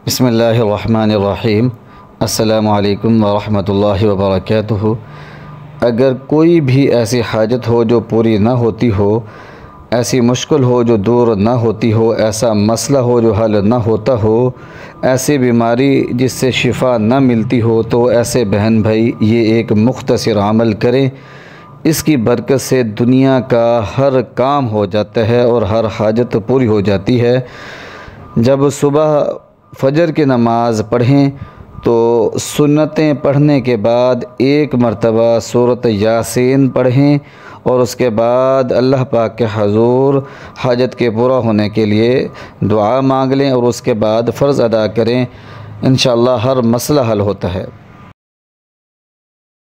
बिस्मिल्लाहिर्रहमानिर्रहीम। अस्सलामु अलैकुम वरहमतुल्लाहि वबरकातुहू। अगर कोई भी ऐसी हाजत हो जो पूरी ना होती हो, ऐसी मुश्किल हो जो दूर ना होती हो, ऐसा मसला हो जो हल ना होता हो, ऐसी बीमारी जिससे शिफा ना मिलती हो, तो ऐसे बहन भाई ये एक मुख्तसर अमल करें। इसकी बरकत से दुनिया का हर काम हो जाता है और हर हाजत पूरी हो जाती है। जब सुबह फजर की नमाज़ पढ़ें तो सुन्नतें पढ़ने के बाद एक मरतबा सूरत यासीन पढ़ें और उसके बाद अल्लाह पाक के हज़ूर हाजत के पूरा होने के लिए दुआ मांग लें और उसके बाद फ़र्ज़ अदा करें। इंशाअल्लाह हर मसला हल होता है।